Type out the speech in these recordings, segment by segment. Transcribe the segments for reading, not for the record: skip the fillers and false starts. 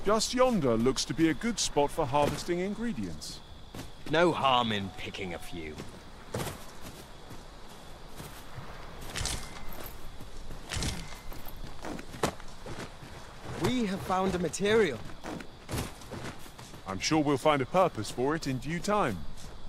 Just yonder looks to be a good spot for harvesting ingredients. No harm in picking a few. We have found a material. I'm sure we'll find a purpose for it in due time.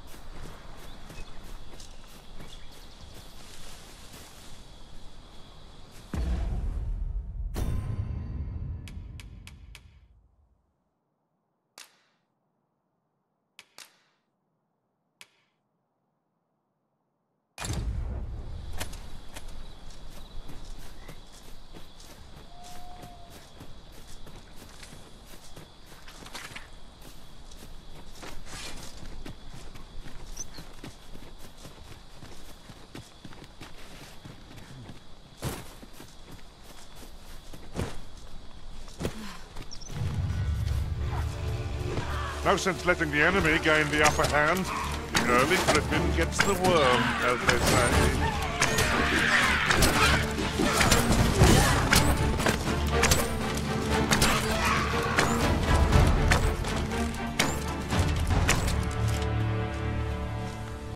No sense letting the enemy gain the upper hand. The early griffin gets the worm, as they say.